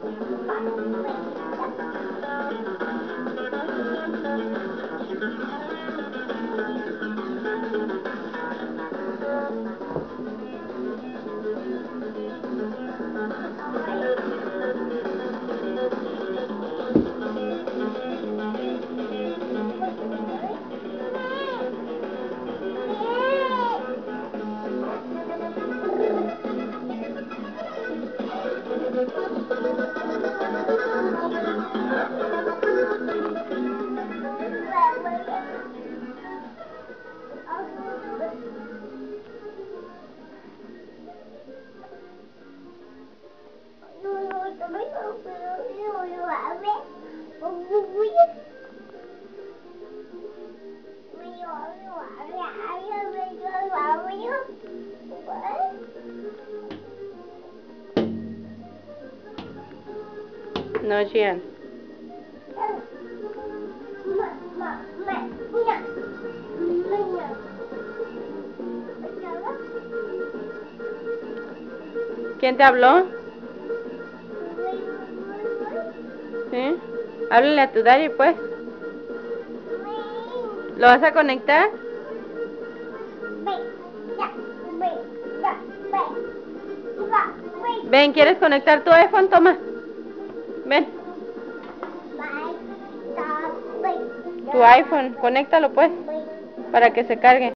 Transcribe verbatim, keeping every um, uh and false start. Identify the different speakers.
Speaker 1: No, Gian. ¿Quién te habló? ¿Sí? Háblale a tu daddy, pues. ¿Lo vas a conectar? Ven, ¿quieres conectar tu iPhone? Toma. Ven. Tu iPhone, conéctalo pues, para que se cargue.